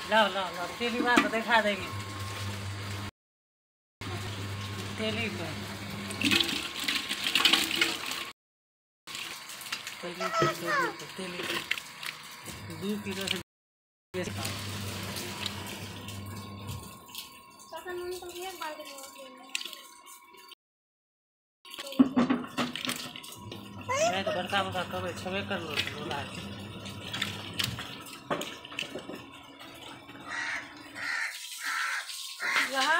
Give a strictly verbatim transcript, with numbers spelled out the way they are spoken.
लाओ लाओ लाओ तेली बात दिखा देंगे तेली पे तेली पे तेली पे तेली पे दो किलो से मैं तो बड़का बड़का कब छबे कर लो बोला यहाँ